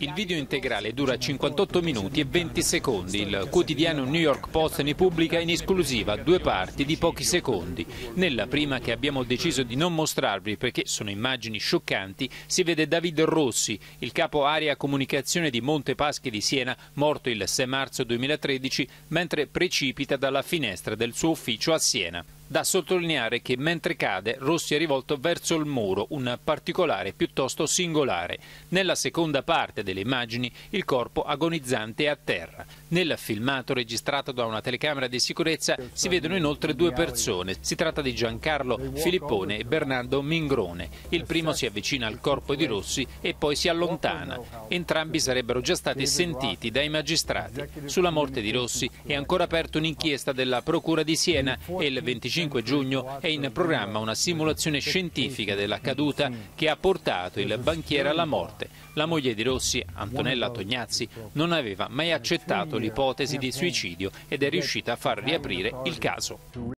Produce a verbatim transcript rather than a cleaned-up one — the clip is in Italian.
Il video integrale dura cinquantotto minuti e venti secondi. Il quotidiano New York Post ne pubblica in esclusiva due parti di pochi secondi. Nella prima, che abbiamo deciso di non mostrarvi perché sono immagini scioccanti, si vede David Rossi, il capo area comunicazione di Monte Paschi di Siena, morto il sei marzo duemilatredici mentre precipita dalla finestra del suo ufficio a Siena. Da sottolineare che mentre cade Rossi è rivolto verso il muro, un particolare piuttosto singolare. Nella seconda parte delle immagini il corpo agonizzante è a terra. Nel filmato registrato da una telecamera di sicurezza si vedono inoltre due persone. Si tratta di Giancarlo Filippone e Bernardo Mingrone. Il primo si avvicina al corpo di Rossi e poi si allontana. Entrambi sarebbero già stati sentiti dai magistrati. Sulla morte di Rossi è ancora aperta un'inchiesta della Procura di Siena e il venticinque giugno è in programma una simulazione scientifica della caduta che ha portato il banchiere alla morte. La moglie di Rossi, Antonella Tognazzi, non aveva mai accettato l'ipotesi di suicidio ed è riuscita a far riaprire il caso.